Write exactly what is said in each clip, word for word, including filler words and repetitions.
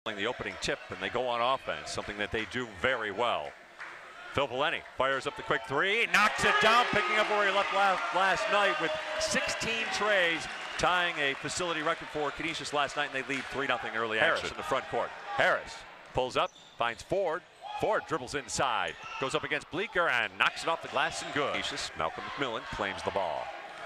The opening tip, and they go on offense, something that they do very well. Phil Valenti fires up the quick three, knocks it down, picking up where he left last, last night with sixteen trays, tying a facility record for Canisius last night, and they lead three nothing early action. Harris in the front court. Harris pulls up, finds Ford. Ford dribbles inside, goes up against Bleeker and knocks it off the glass and good. Canisius, Malcolm McMillan claims the ball.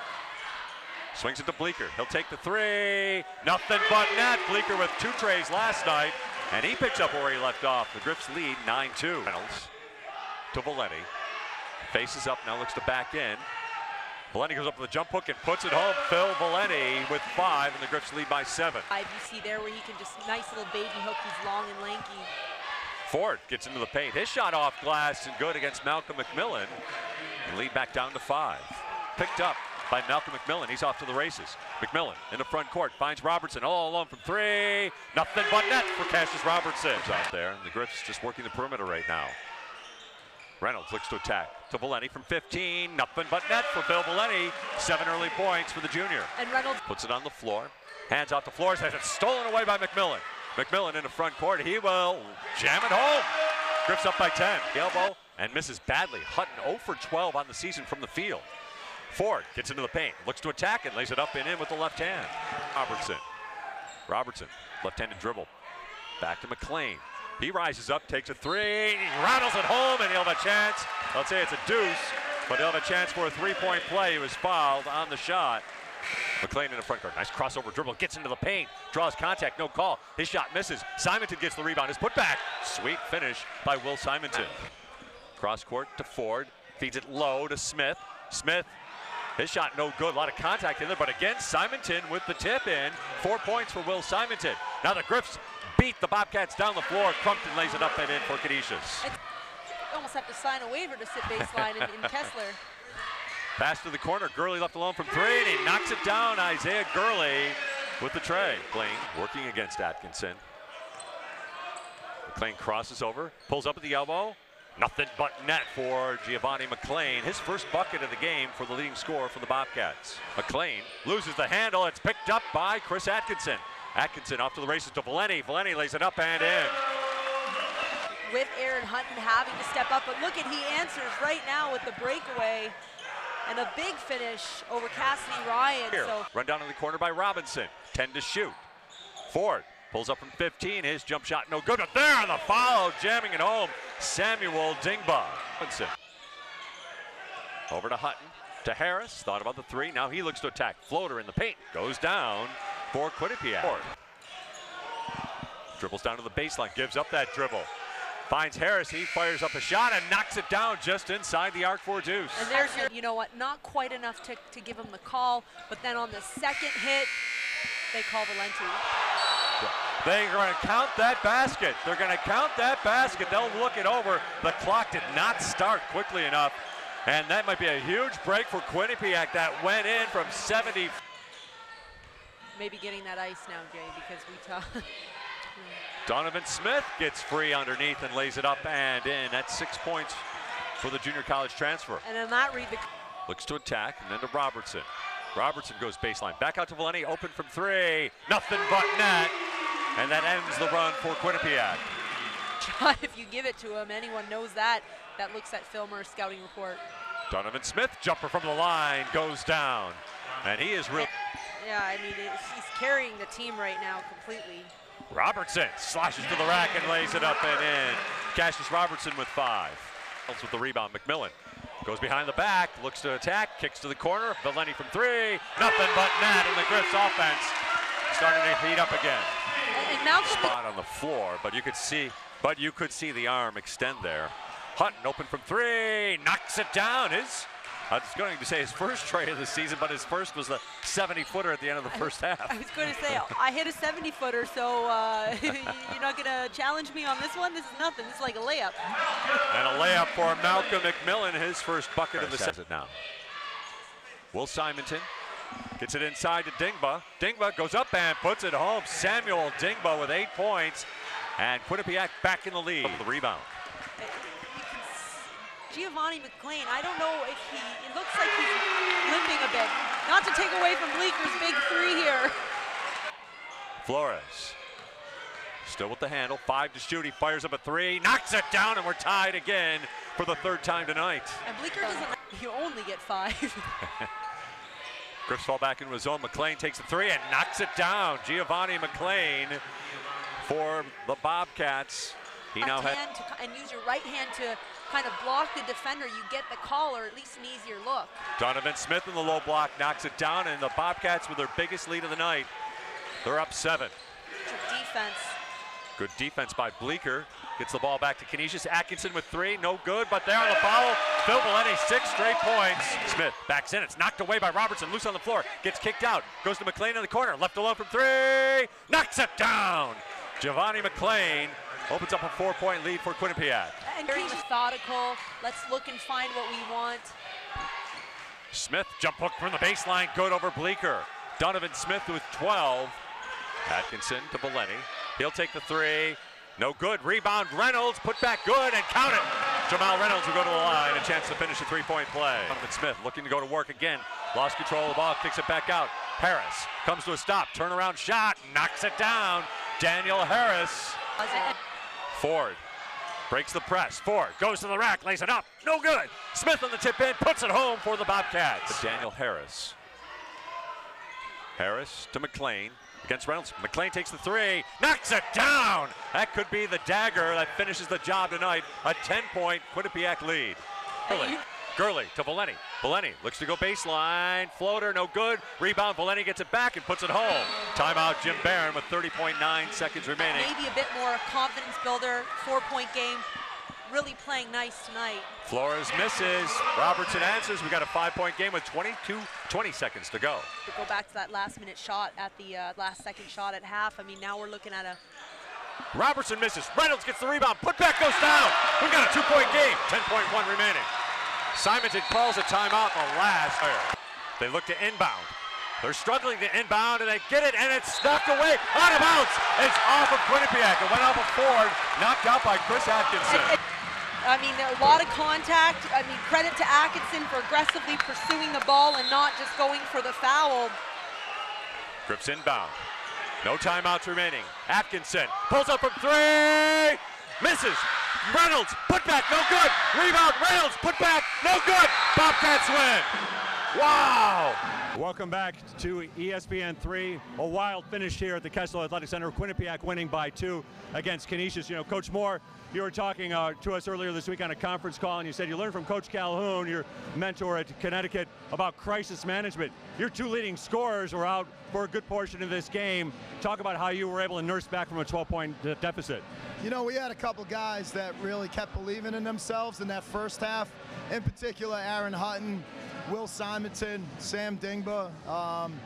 Swings it to Bleeker. He'll take the three. Nothing but net. Bleeker with two trays last night, and he picks up where he left off. The Griffs lead nine two. Reynolds to Valenti. Faces up, now looks to back in. Valenti goes up with a jump hook and puts it home. Phil Valenti with five, and the Griffs lead by seven. You see there where he can just, nice little baby hook. He's long and lanky. Ford gets into the paint. His shot off glass and good against Malcolm McMillan. And lead back down to five. Picked up by Malcolm McMillan. He's off to the races. McMillan in the front court finds Robertson all alone from three. Nothing but net for Cassius Robertson. Out there, and the Griffs just working the perimeter right now. Reynolds looks to attack to Valenti from fifteen. Nothing but net for Phil Valenti. Seven early points for the junior. And Reynolds puts it on the floor. Hands out to Flores. Has it stolen away by McMillan. McMillan in the front court. He will jam it home. Griffs up by ten. The elbow and misses badly. Hutton zero for twelve on the season from the field. Ford gets into the paint, looks to attack and lays it up and in with the left hand. Robertson. Robertson, left-handed dribble. Back to McLean. He rises up, takes a three, he rattles it home, and he'll have a chance. Let's say it's a deuce, but he'll have a chance for a three-point play. He was fouled on the shot. McLean in the front court. Nice crossover dribble, gets into the paint, draws contact, no call. His shot misses. Simonton gets the rebound. His put back. Sweet finish by Will Simonton. Cross court to Ford. Feeds it low to Smith. Smith. His shot no good, a lot of contact in there, but again, Simonton with the tip in. Four points for Will Simonton. Now the Griffs beat the Bobcats down the floor. Crumpton lays it up and in for Canisius. You almost have to sign a waiver to sit baseline in, in Kessler. Pass to the corner, Gurley left alone from three, and he knocks it down. Isaiah Gurley with the tray. McLean working against Atkinson. McLean crosses over, pulls up at the elbow. Nothing but net for Giovanni McLean. His first bucket of the game for the leading scorer for the Bobcats. McLean loses the handle. It's picked up by Chris Atkinson. Atkinson off to the races to Valenti. Valenti lays it up and in. With Ayron Hutton having to step up, but look at, he answers right now with the breakaway and a big finish over Cassidy Ryan. Here, so. Run down in the corner by Robinson. ten to shoot. Ford pulls up from fifteen. His jump shot no good, but there on the follow, jamming it home. Samuel Dingba. Robinson. Over to Hutton, to Harris. Thought about the three. Now he looks to attack. Floater in the paint. Goes down for Quinnipiac. Dribbles down to the baseline. Gives up that dribble. Finds Harris. He fires up a shot and knocks it down just inside the arc for deuce. And there's your, you know what, not quite enough to, to give him the call, but then on the second hit, they call Valenti. They're going to count that basket. They're going to count that basket. They'll look it over. The clock did not start quickly enough. And that might be a huge break for Quinnipiac. That went in from seventy. Maybe getting that ice now, Jay, because we talk. Donovan Smith gets free underneath and lays it up and in. That's six points for the junior college transfer. And then that read the. Looks to attack and then to Robertson. Robertson goes baseline. Back out to Valenti. Open from three. Nothing but net. And that ends the run for Quinnipiac. John, if you give it to him, anyone knows that. That looks at film or scouting report. Donovan Smith, jumper from the line, goes down. And he is real. Yeah, I mean, it, he's carrying the team right now completely. Robertson slashes to the rack and lays it up and in. Cassius Robertson with five. Else with the rebound, McMillan goes behind the back, looks to attack, kicks to the corner. Valenti from three. Nothing but net, and the Griffs offense starting to heat up again. And Malcolm spot on the floor, but you could see, but you could see the arm extend there. Hutton open from three, knocks it down. His, I was going to say his first tray of the season, but his first was the seventy footer at the end of the first half. I was going to say, I hit a seventy footer, so uh, you're not going to challenge me on this one? This is nothing. This is like a layup. And a layup for Malcolm McMillan, his first bucket of the season now. Will Simonton gets it inside to Dingba. Dingba goes up and puts it home. Samuel Dingba with eight points. And Quinnipiac back in the lead. The rebound. Giovanni McLean, I don't know if he, it looks like he's limping a bit. Not to take away from Bleeker's big three here. Flores Still with the handle, five to shoot. He fires up a three, knocks it down, and we're tied again for the third time tonight. And Bleecker doesn't, you only get five. Griffs fall back into his zone. McLean takes the three and knocks it down. Giovanni McLean for the Bobcats. He now has and use your right hand to kind of block the defender. You get the call, or at least an easier look. Donovan Smith in the low block knocks it down, and the Bobcats with their biggest lead of the night. They're up seven. Good defense. Good defense by Bleecker. Gets the ball back to Canisius. Atkinson with three, no good, but there on the foul. Phil Valenti, six straight points. Smith backs in, it's knocked away by Robertson, loose on the floor, gets kicked out, goes to McLean in the corner, left alone from three, knocks it down. Giovanni McLean opens up a four-point lead for Quinnipiac. And very methodical, let's look and find what we want. Smith, jump hook from the baseline, good over Bleecker. Donovan Smith with twelve. Atkinson to Valenti. He'll take the three. No good. Rebound. Reynolds. Put back good and count it. Jamal Reynolds will go to the line. A chance to finish a three-point play. Donovan Smith looking to go to work again. Lost control of the ball. Kicks it back out. Harris comes to a stop. Turnaround shot. Knocks it down. Daniel Harris. Ford breaks the press. Ford goes to the rack. Lays it up. No good. Smith on the tip in. Puts it home for the Bobcats. Daniel Harris. Harris to McLean. Against Reynolds. McLean takes the three, knocks it down. That could be the dagger that finishes the job tonight. A ten-point Quinnipiac lead. Gurley, Gurley to Valenti. Valenti looks to go baseline. Floater, no good. Rebound, Valenti gets it back and puts it home. Timeout, Jim Barron with thirty point nine seconds remaining. Maybe a bit more confidence builder, four-point game. Really playing nice tonight. Flores misses. Robertson answers. We got a five-point game with twenty-two, twenty seconds to go. To go back to that last-minute shot at the uh, last second shot at half. I mean, now we're looking at a. Robertson misses. Reynolds gets the rebound. Putback goes down. We've got a two-point game. ten point one remaining. Simonton calls a timeout on the last. They look to inbound. They're struggling to inbound, and they get it, and it's knocked away. Out of bounds. It's off of Quinnipiac. It went off of Ford. Knocked out by Chris Atkinson. It, it, I mean, a lot of contact. I mean, credit to Atkinson for aggressively pursuing the ball and not just going for the foul. Griffs inbound. No timeouts remaining. Atkinson pulls up from three. Misses. Reynolds, put back, no good. Rebound, Reynolds, put back, no good. Bobcats win. Wow. Welcome back to E S P N three. A wild finish here at the Kessel Athletic Center. Quinnipiac winning by two against Canisius. You know, Coach Moore, you were talking uh, to us earlier this week on a conference call, and you said you learned from Coach Calhoun, your mentor at Connecticut, about crisis management. Your two leading scorers were out for a good portion of this game. Talk about how you were able to nurse back from a twelve-point de deficit. You know, we had a couple guys that really kept believing in themselves in that first half. In particular, Ayron Hutton, Will Simonton, Sam Dingba. Um,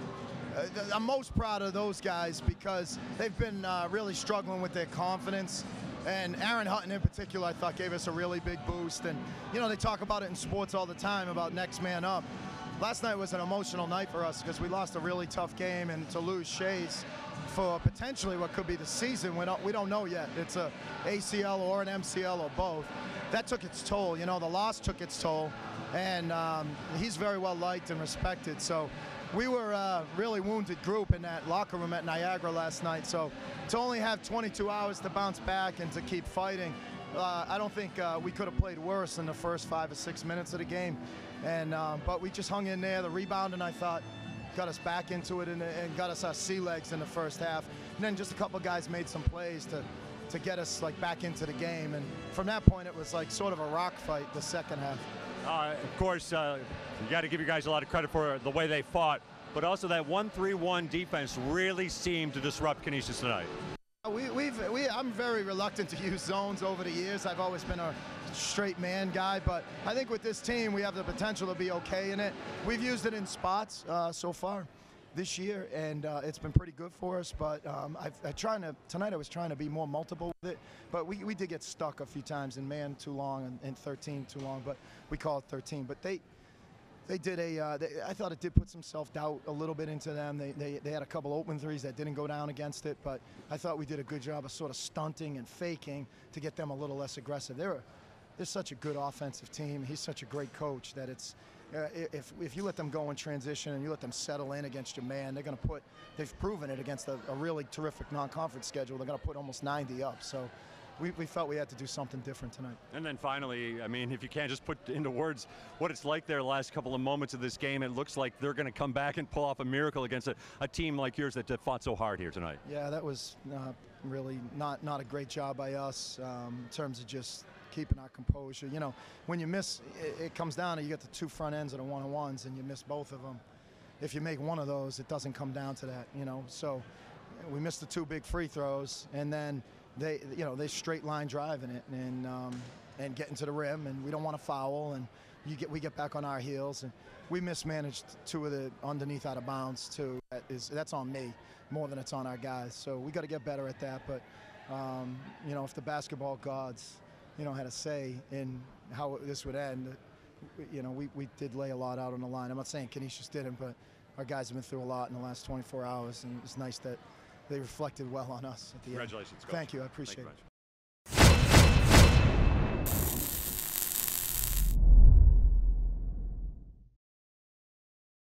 I'm most proud of those guys because they've been uh, really struggling with their confidence. And Ayron Hutton in particular, I thought, gave us a really big boost. And, you know, they talk about it in sports all the time about next man up. Last night was an emotional night for us because we lost a really tough game, and to lose Shays for potentially what could be the season, we don't, we don't know yet. It's a A C L or an M C L or both. That took its toll. You know, the loss took its toll. And um, he's very well liked and respected. So we were a really wounded group in that locker room at Niagara last night. So to only have twenty-two hours to bounce back and to keep fighting, uh, I don't think uh, we could have played worse in the first five or six minutes of the game. And uh, but we just hung in there. The rebounding, I thought, got us back into it and, and got us our sea legs in the first half. And then just a couple guys made some plays to to get us like back into the game. And from that point, it was like sort of a rock fight the second half. Uh, of course, uh, you got to give you guys a lot of credit for the way they fought, but also that one three one defense really seemed to disrupt Canisius tonight. We, we've, we, I'm very reluctant to use zones over the years. I've always been a straight man guy, but I think with this team, we have the potential to be okay in it. We've used it in spots uh, so far this year, and uh, it's been pretty good for us. But um, I've, I trying to tonight I was trying to be more multiple with it, but we, we did get stuck a few times in man too long and, and thirteen too long. But we call it thirteen. But they they did a uh, they, I thought it did put some self-doubt a little bit into them. They, they they had a couple open threes that didn't go down against it, but I thought we did a good job of sort of stunting and faking to get them a little less aggressive. They're they're such a good offensive team. He's such a great coach that it's uh, if if you let them go in transition and you let them settle in against your man, they're going to put. They've proven it against a, a really terrific non-conference schedule. They're going to put almost ninety up. So. We, we felt we had to do something different tonight. And then finally, I mean, if you can't just put into words what it's like there the last couple of moments of this game, it looks like they're going to come back and pull off a miracle against a, a team like yours that, that fought so hard here tonight. Yeah, that was uh, really not, not a great job by us um, in terms of just keeping our composure. You know, when you miss, it, it comes down to you get the two front ends of the one-on-ones and you miss both of them. If you make one of those, it doesn't come down to that, you know. So we missed the two big free throws, and then they, you know, they straight line driving it and um, and getting to the rim, and we don't want to foul, and you get we get back on our heels, and we mismanaged two of the underneath out of bounds too. That is that's on me more than it's on our guys. So we got to get better at that. But um, you know, if the basketball gods, you know, had a say in how this would end, you know, we we did lay a lot out on the line. I'm not saying Canisius didn't, but our guys have been through a lot in the last twenty-four hours, and it's nice that they reflected well on us at the end. Congratulations, Coach. Thank you. I appreciate Thank you, it.